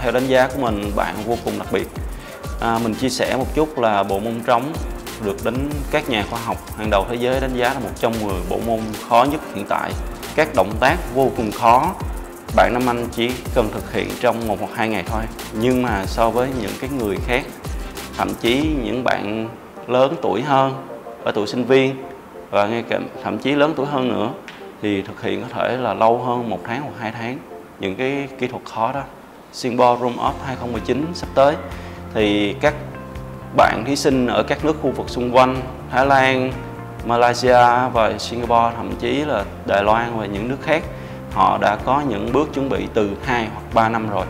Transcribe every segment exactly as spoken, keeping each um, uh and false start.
theo đánh giá của mình, bạn vô cùng đặc biệt. À, mình chia sẻ một chút là bộ môn trống được đến các nhà khoa học hàng đầu thế giới đánh giá là một trong mười bộ môn khó nhất hiện tại. Các động tác vô cùng khó, bạn Nam Anh chỉ cần thực hiện trong một hoặc hai ngày thôi. Nhưng mà so với những cái người khác, thậm chí những bạn lớn tuổi hơn, ở tuổi sinh viên và ngay cả thậm chí lớn tuổi hơn nữa, thì thực hiện có thể là lâu hơn một tháng hoặc hai tháng những cái kỹ thuật khó đó. Singapore Room Up hai không một chín sắp tới thì các bạn thí sinh ở các nước khu vực xung quanh, Thái Lan, Malaysia và Singapore, thậm chí là Đài Loan và những nước khác, họ đã có những bước chuẩn bị từ hai hoặc ba năm rồi.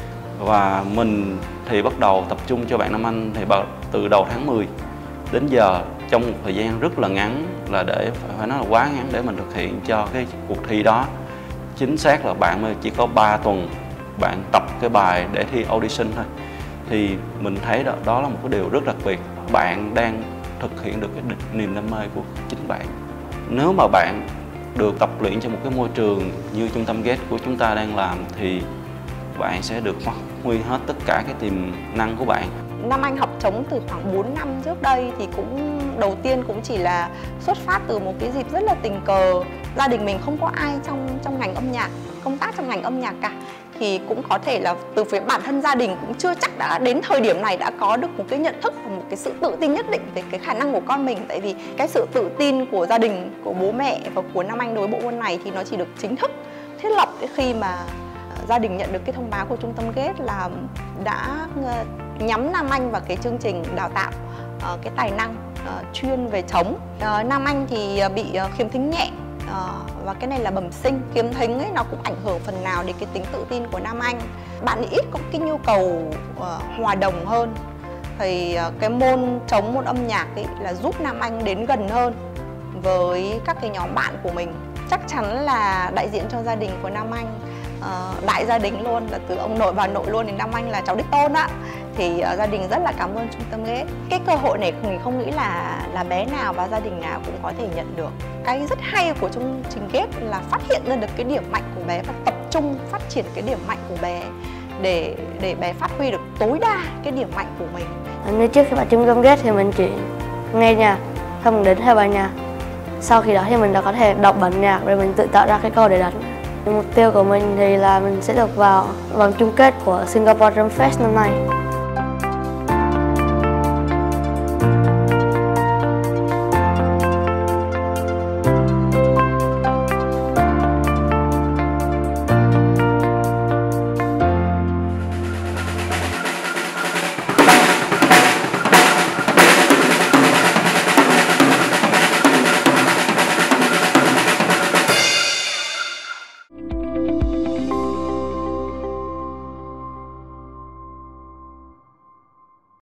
Và mình thì bắt đầu tập trung cho bạn Nam Anh thì từ đầu tháng mười đến giờ, trong một thời gian rất là ngắn, là để phải nói là quá ngắn để mình thực hiện cho cái cuộc thi đó. Chính xác là bạn chỉ có ba tuần bạn tập cái bài để thi audition thôi. Thì mình thấy đó, đó là một cái điều rất đặc biệt. Bạn đang thực hiện được cái niềm đam mê của chính bạn. Nếu mà bạn được tập luyện trong một cái môi trường như trung tâm ghét của chúng ta đang làm thì bạn sẽ được phát huy hết tất cả cái tiềm năng của bạn. Nam Anh học trống từ khoảng bốn năm trước đây thì cũng đầu tiên cũng chỉ là xuất phát từ một cái dịp rất là tình cờ. Gia đình mình không có ai trong trong ngành âm nhạc, công tác trong ngành âm nhạc cả. Thì cũng có thể là từ phía bản thân gia đình cũng chưa chắc đã đến thời điểm này đã có được một cái nhận thức và một cái sự tự tin nhất định về cái khả năng của con mình. Tại vì cái sự tự tin của gia đình, của bố mẹ và của Nam Anh đối với bộ môn này thì nó chỉ được chính thức thiết lập khi mà gia đình nhận được cái thông báo của trung tâm ghét là đã nhắm Nam Anh vào cái chương trình đào tạo uh, cái tài năng uh, chuyên về trống. Uh, Nam Anh thì bị uh, khiếm thính nhẹ. Uh, và cái này là bẩm sinh. Khiếm thính ấy, nó cũng ảnh hưởng phần nào đến cái tính tự tin của Nam Anh. Bạn ấy ít có cái nhu cầu uh, hòa đồng hơn. Thì uh, cái môn trống, môn âm nhạc ấy là giúp Nam Anh đến gần hơn với các cái nhóm bạn của mình. Chắc chắn là đại diện cho gia đình của Nam Anh, uh, đại gia đình luôn, là từ ông nội bà nội luôn, đến Nam Anh là cháu đích tôn á. Thì uh, gia đình rất là cảm ơn trung tâm ghét. Cái cơ hội này mình không nghĩ là là bé nào và gia đình nào cũng có thể nhận được. Cái rất hay của chương trình ghét là phát hiện ra được cái điểm mạnh của bé và tập trung phát triển cái điểm mạnh của bé để để bé phát huy được tối đa cái điểm mạnh của mình. Nếu trước khi vào trung tâm ghét thì mình chỉ nghe nhạc, không đến theo bài nhạc. Sau khi đó thì mình đã có thể đọc bản nhạc rồi mình tự tạo ra cái câu để đánh. Mục tiêu của mình thì là mình sẽ được vào vòng chung kết của Singapore Drum Fest năm nay.